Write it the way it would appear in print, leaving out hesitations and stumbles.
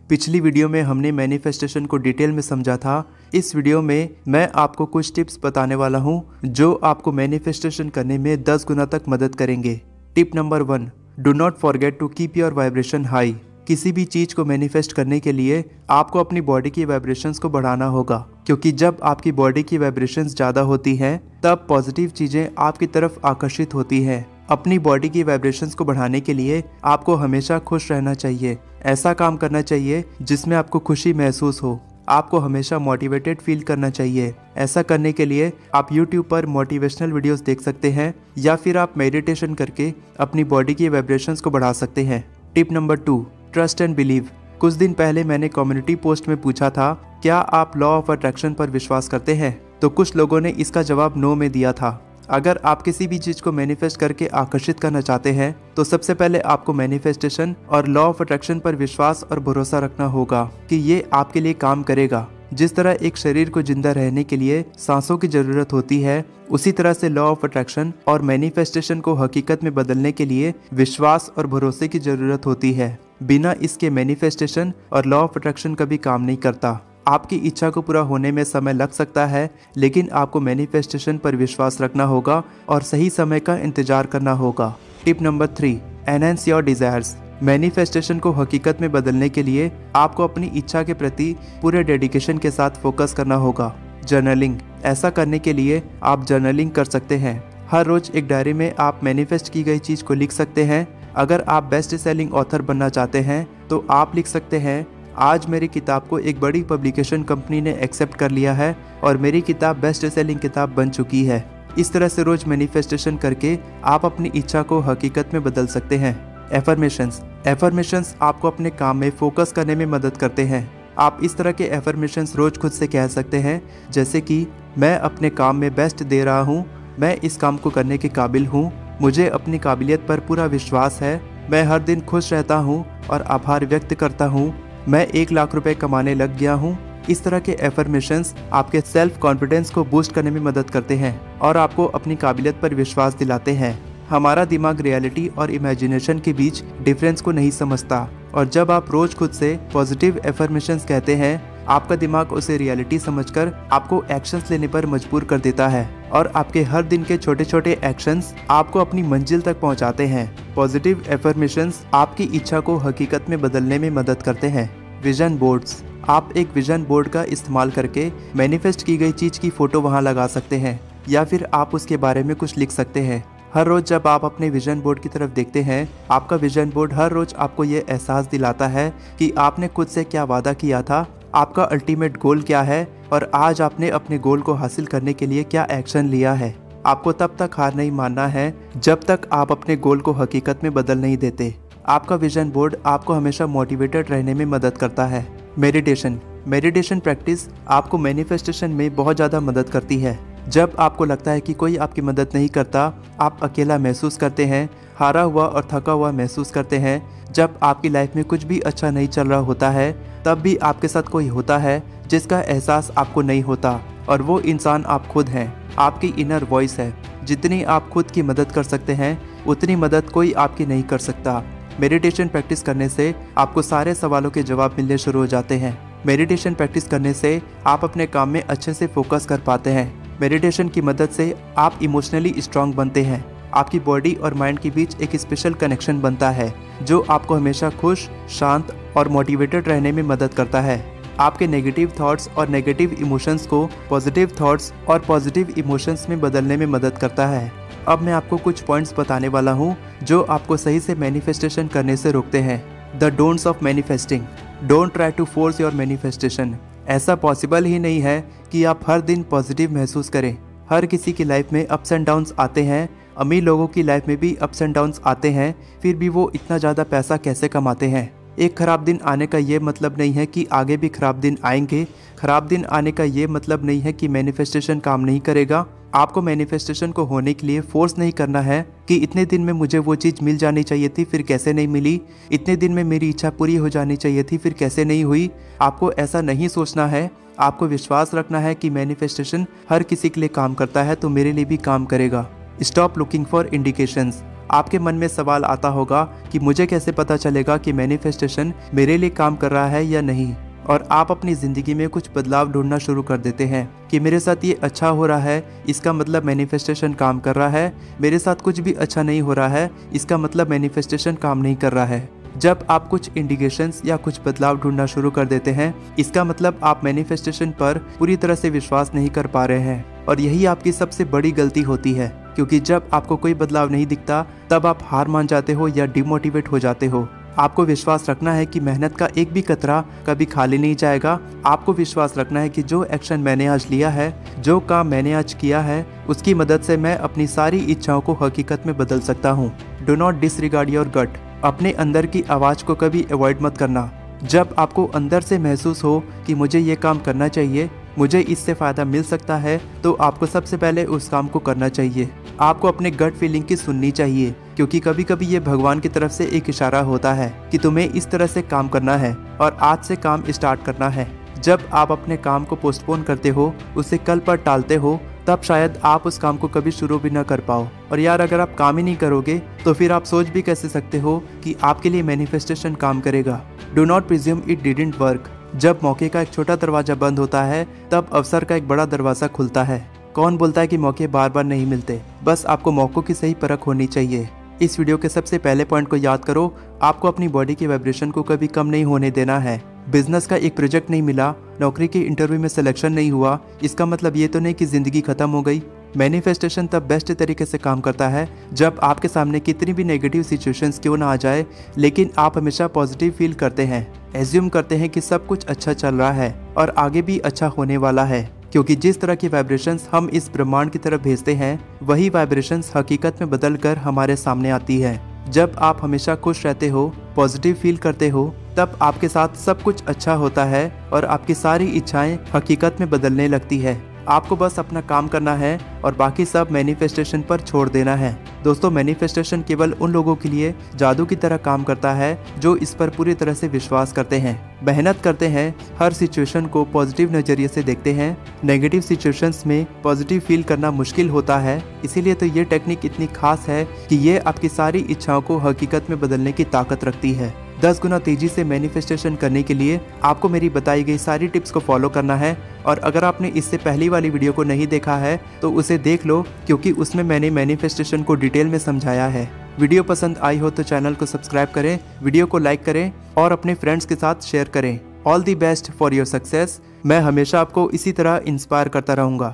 पिछली वीडियो में हमने मैनिफेस्टेशन को डिटेल में समझा था। इस वीडियो में मैं आपको कुछ टिप्स बताने वाला हूं जो आपको मैनिफेस्टेशन करने में 10 गुना तक मदद करेंगे। Tip number 1, do not forget to keep your vibration high. किसी भी चीज को मैनिफेस्ट करने के लिए आपको अपनी बॉडी की वाइब्रेशंस को बढ़ाना होगा, क्योंकि जब आपकी बॉडी की वाइब्रेशंस ज्यादा होती हैं तब पॉजिटिव चीजें आपकी तरफ आकर्षित होती हैं। अपनी बॉडी की वाइब्रेशंस को बढ़ाने के लिए आपको हमेशा खुश रहना चाहिए। ऐसा काम करना चाहिए जिसमें आपको खुशी महसूस हो। आपको हमेशा मोटिवेटेड फील करना चाहिए। ऐसा करने के लिए आप YouTube पर मोटिवेशनल वीडियोस देख सकते हैं या फिर आप मेडिटेशन करके अपनी बॉडी की वाइब्रेशंस को बढ़ा सकते हैं। Tip number 2, trust and believe. कुछ दिन पहले मैंने कम्युनिटी पोस्ट में पूछा था, क्या आप लॉ ऑफ अट्रैक्शन पर विश्वास करते हैं? तो कुछ लोगों ने इसका जवाब नो में दिया था। अगर आप किसी भी चीज को मैनिफेस्ट करके आकर्षित करना चाहते हैं तो सबसे पहले आपको मैनिफेस्टेशन और लॉ ऑफ अट्रैक्शन पर विश्वास और भरोसा रखना होगा कि ये आपके लिए काम करेगा। जिस तरह एक शरीर को जिंदा रहने के लिए सांसों की जरूरत होती है, उसी तरह से लॉ ऑफ अट्रैक्शन और मैनिफेस्टेशन को हकीकत में बदलने के लिए विश्वास और भरोसे की जरूरत होती है। बिना इसके मैनिफेस्टेशन और लॉ ऑफ अट्रैक्शन कभी काम नहीं करता। आपकी इच्छा को पूरा होने में समय लग सकता है, लेकिन आपको मैनिफेस्टेशन पर विश्वास रखना होगा और सही समय का इंतजार करना होगा। Tip number 3, enhance your desires. Manifestation को हकीकत में बदलने के लिए आपको अपनी इच्छा के प्रति पूरे डेडिकेशन के साथ फोकस करना होगा। जर्नलिंग। ऐसा करने के लिए आप जर्नलिंग कर सकते हैं। हर रोज एक डायरी में आप मैनिफेस्ट की गई चीज को लिख सकते हैं। अगर आप बेस्ट सेलिंग ऑथर बनना चाहते हैं तो आप लिख सकते हैं, आज मेरी किताब को एक बड़ी पब्लिकेशन कंपनी ने एक्सेप्ट कर लिया है और मेरी किताब बेस्ट सेलिंग किताब बन चुकी है। इस तरह से रोज मैनिफेस्टेशन करके आप अपनी इच्छा को हकीकत में बदल सकते हैं। एफर्मेशंस आपको अपने काम में फोकस करने में मदद करते हैं। आप इस तरह के एफर्मेशंस रोज खुद से कह सकते हैं, जैसे कि मैं अपने काम में बेस्ट दे रहा हूँ, मैं इस काम को करने के काबिल हूँ, मुझे अपनी काबिलियत पर पूरा विश्वास है, मैं हर दिन खुश रहता हूँ और आभार व्यक्त करता हूँ, मैं 1 लाख रुपए कमाने लग गया हूँ। इस तरह के एफर्मेशंस आपके सेल्फ कॉन्फिडेंस को बूस्ट करने में मदद करते हैं और आपको अपनी काबिलियत पर विश्वास दिलाते हैं। हमारा दिमाग रियलिटी और इमेजिनेशन के बीच डिफरेंस को नहीं समझता, और जब आप रोज खुद से पॉजिटिव एफर्मेशंस कहते हैं, आपका दिमाग उसे रियलिटी समझकर आपको एक्शंस लेने पर मजबूर कर देता है और आपके हर दिन के छोटे छोटे एक्शंस आपको अपनी मंजिल तक पहुंचाते हैं। पॉजिटिव एफर्मेशंस आपकी इच्छा को हकीकत में बदलने में मदद करते हैं। Vision boards. आप एक विजन बोर्ड का इस्तेमाल करके मैनिफेस्ट की गई चीज की फोटो वहां लगा सकते हैं या फिर आप उसके बारे में कुछ लिख सकते हैं। हर रोज जब आप अपने विजन बोर्ड की तरफ देखते हैं, आपका विजन बोर्ड हर रोज आपको ये एहसास दिलाता है कि आपने खुद से क्या वादा किया था, आपका अल्टीमेट गोल क्या है और आज आपने अपने गोल को हासिल करने के लिए क्या एक्शन लिया है। आपको तब तक हार नहीं मानना है जब तक आप अपने गोल को हकीकत में बदल नहीं देते। आपका विजन बोर्ड आपको हमेशा मोटिवेटेड रहने में मदद करता है। मेडिटेशन प्रैक्टिस आपको मैनिफेस्टेशन में बहुत ज़्यादा मदद करती है। जब आपको लगता है कि कोई आपकी मदद नहीं करता, आप अकेला महसूस करते हैं, हारा हुआ और थका हुआ महसूस करते हैं, जब आपकी लाइफ में कुछ भी अच्छा नहीं चल रहा होता है, तब भी आपके साथ कोई होता है जिसका एहसास आपको नहीं होता, और वो इंसान आप खुद हैं। आपकी इनर वॉइस है। जितनी आप खुद की मदद कर सकते हैं, उतनी मदद कोई आपकी नहीं कर सकता। मेडिटेशन प्रैक्टिस करने से आपको सारे सवालों के जवाब मिलने शुरू हो जाते हैं। मेडिटेशन प्रैक्टिस करने से आप अपने काम में अच्छे से फोकस कर पाते हैं। मेडिटेशन की मदद से आप इमोशनली स्ट्रांग बनते हैं। आपकी बॉडी और माइंड के बीच एक स्पेशल कनेक्शन बनता है जो आपको हमेशा खुश, शांत और मोटिवेटेड रहने में मदद करता है। आपके नेगेटिव थॉट्स और नेगेटिव इमोशंस को पॉजिटिव थॉट्स और पॉजिटिव इमोशंस में बदलने में मदद करता है। अब मैं आपको कुछ पॉइंट्स बताने वाला हूँ जो आपको सही से मैनिफेस्टेशन करने से रोकते हैं। The don'ts of manifesting. Don't try to force your manifestation. ऐसा पॉसिबल ही नहीं है कि आप हर दिन पॉजिटिव महसूस करें। हर किसी की लाइफ में अप्स एंड डाउन्स आते हैं। अमीर लोगों की लाइफ में भी अप्स एंड डाउन्स आते हैं, फिर भी वो इतना ज़्यादा पैसा कैसे कमाते हैं। एक खराब दिन आने का ये मतलब नहीं है कि आगे भी खराब दिन आएंगे। खराब दिन आने का ये मतलब नहीं है कि मैनिफेस्टेशन काम नहीं करेगा। आपको मैनिफेस्टेशन को होने के लिए फोर्स नहीं करना है कि इतने दिन में मुझे वो चीज़ मिल जानी चाहिए थी, फिर कैसे नहीं मिली। इतने दिन में मेरी इच्छा पूरी हो जानी चाहिए थी, फिर कैसे नहीं हुई। आपको ऐसा नहीं सोचना है। आपको विश्वास रखना है कि मैनिफेस्टेशन हर किसी के लिए काम करता है, तो मेरे लिए भी काम करेगा। Stop looking for indications. आपके मन में सवाल आता होगा कि मुझे कैसे पता चलेगा कि मैनिफेस्टेशन मेरे लिए काम कर रहा है या नहीं, और आप अपनी ज़िंदगी में कुछ बदलाव ढूंढना शुरू कर देते हैं कि मेरे साथ ये अच्छा हो रहा है, इसका मतलब मैनिफेस्टेशन काम कर रहा है। मेरे साथ कुछ भी अच्छा नहीं हो रहा है, इसका मतलब मैनिफेस्टेशन काम नहीं कर रहा है। जब आप कुछ इंडिकेशंस या कुछ बदलाव ढूंढना शुरू कर देते हैं, इसका मतलब आप मैनिफेस्टेशन पर पूरी तरह से विश्वास नहीं कर पा रहे हैं, और यही आपकी सबसे बड़ी गलती होती है। क्योंकि जब आपको कोई बदलाव नहीं दिखता, तब आप हार मान जाते हो या डिमोटिवेट हो जाते हो। आपको विश्वास रखना है कि मेहनत का एक भी कतरा कभी खाली नहीं जाएगा। आपको विश्वास रखना है कि जो एक्शन मैंने आज लिया है, जो काम मैंने आज किया है, उसकी मदद से मैं अपनी सारी इच्छाओं को हकीकत में बदल सकता हूँ। Do not disregard your gut. अपने अंदर की आवाज़ को कभी अवॉइड मत करना। जब आपको अंदर से महसूस हो कि मुझे ये काम करना चाहिए, मुझे इससे फ़ायदा मिल सकता है, तो आपको सबसे पहले उस काम को करना चाहिए। आपको अपने गट फीलिंग की सुननी चाहिए, क्योंकि कभी कभी ये भगवान की तरफ से एक इशारा होता है कि तुम्हें इस तरह से काम करना है और आज से काम स्टार्ट करना है। जब आप अपने काम को पोस्टपोन करते हो, उसे कल पर टालते हो, तब शायद आप उस काम को कभी शुरू भी ना कर पाओ। और यार, अगर आप काम ही नहीं करोगे तो फिर आप सोच भी कैसे सकते हो कि आपके लिए मैनिफेस्टेशन काम करेगा। Do not presume it didn't work. जब मौके का एक छोटा दरवाजा बंद होता है, तब अवसर का एक बड़ा दरवाजा खुलता है। कौन बोलता है कि मौके बार बार नहीं मिलते? बस आपको मौकों की सही परख होनी चाहिए। इस वीडियो के सबसे पहले पॉइंट को याद करो। आपको अपनी बॉडी की वाइब्रेशन को कभी कम नहीं होने देना है। बिजनेस का एक प्रोजेक्ट नहीं मिला, नौकरी के इंटरव्यू में सिलेक्शन नहीं हुआ, इसका मतलब ये तो नहीं कि जिंदगी खत्म हो गई। मैनिफेस्टेशन तब बेस्ट तरीके से काम करता है जब आपके सामने कितनी भी नेगेटिव सिचुएशंस क्यों ना आ जाए, लेकिन आप हमेशा पॉजिटिव फील करते हैं, एज्यूम करते हैं कि सब कुछ अच्छा चल रहा है और आगे भी अच्छा होने वाला है। क्योंकि जिस तरह की वाइब्रेशंस हम इस ब्रह्मांड की तरफ भेजते हैं, वही वाइब्रेशंस हकीकत में बदल कर हमारे सामने आती है। जब आप हमेशा खुश रहते हो, पॉजिटिव फील करते हो, तब आपके साथ सब कुछ अच्छा होता है और आपकी सारी इच्छाएं हकीकत में बदलने लगती है। आपको बस अपना काम करना है और बाकी सब मैनिफेस्टेशन पर छोड़ देना है। दोस्तों, मैनिफेस्टेशन केवल उन लोगों के लिए जादू की तरह काम करता है जो इस पर पूरी तरह से विश्वास करते हैं, मेहनत करते हैं, हर सिचुएशन को पॉजिटिव नज़रिए से देखते हैं। नेगेटिव सिचुएशंस में पॉजिटिव फील करना मुश्किल होता है, इसीलिए तो ये टेक्निक इतनी खास है कि ये आपकी सारी इच्छाओं को हकीकत में बदलने की ताकत रखती है। 10 गुना तेजी से मैनिफेस्टेशन करने के लिए आपको मेरी बताई गई सारी टिप्स को फॉलो करना है। और अगर आपने इससे पहली वाली वीडियो को नहीं देखा है तो उसे देख लो, क्योंकि उसमें मैंने मैनिफेस्टेशन को डिटेल में समझाया है। वीडियो पसंद आई हो तो चैनल को सब्सक्राइब करें, वीडियो को लाइक करें और अपने फ्रेंड्स के साथ शेयर करें। All the best for your success. मैं हमेशा आपको इसी तरह इंस्पायर करता रहूँगा।